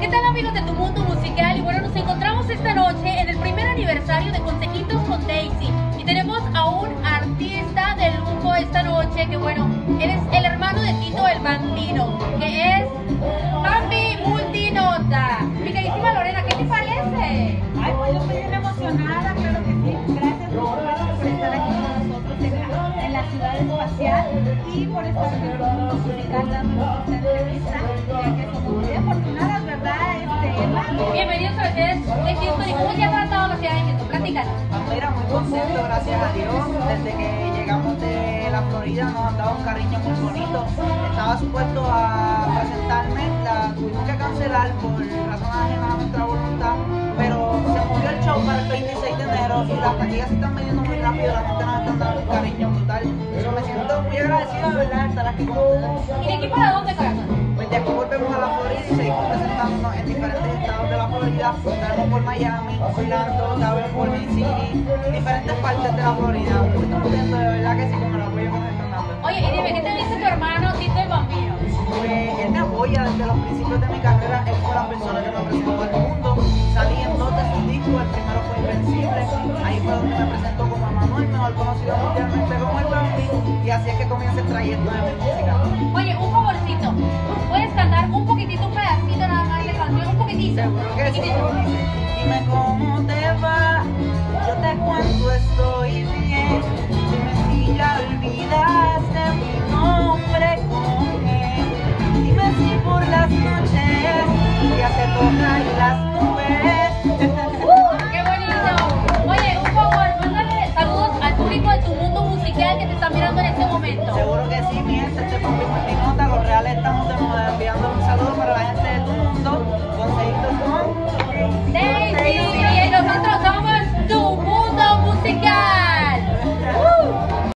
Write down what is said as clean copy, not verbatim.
¿Qué tal, amigos de Tu Mundo Musical? Y bueno, nos encontramos esta noche en el primer aniversario de Consejitos con Daisy. Y tenemos a un artista de lujo esta noche, que bueno, él es el hermano de Tito el Bambino, que es Bambi Multinota. Mi queridísima Lorena, ¿qué te parece? Ay, pues yo estoy bien emocionada, claro que sí. Gracias por estar aquí con nosotros en la ciudad espacial y por estar en el mundo musical dándonos esta entrevista, ya que somos muy afortunadas, ¿verdad, Emma? Bienvenidos a ustedes de Houston. ¿Y cómo te ha tratado la ciudad de Houston? Platícanos. Mira, muy contento, gracias a Dios. Desde que llegamos de la Florida nos han dado un cariño muy bonito. Estaba supuesto a presentarme, la tuvimos que cancelar por razones ajenas a nuestra voluntad, pero se movió el show para el 26 de enero y las taquillas se están vendiendo muy rápido, la gente nos está dando un cariño brutal. Yo me siento muy agradecido, de verdad, de estar aquí con ustedes. ¿Y de aquí para dónde, corazón? Pues de aquí volvemos a la Florida y seguimos presentándonos en diferentes estados de la Florida. Estaremos por Miami, Orlando, estaremos por Bay City, diferentes partes de la Florida. Muy contento, de verdad que sí, con el apoyo que nos están dando. Oye, y dime, ¿qué te dice tu hermano Tito el Bambino? Pues él me apoya desde los principios de mi carrera. Él fue la persona que me presentó al mundo. Salí en 2 de sus discos, el primero fue Invencible. Ahí fue donde me presentó como Manuel, mejor conocido mundialmente como el Bambi. Y así es que comienza el trayecto de mi música. Oye, un favorcito. ¿Puedes cantar un poquitito, un pedacito nada más de canción? Un poquitito. Seguro que sí. Poquitito.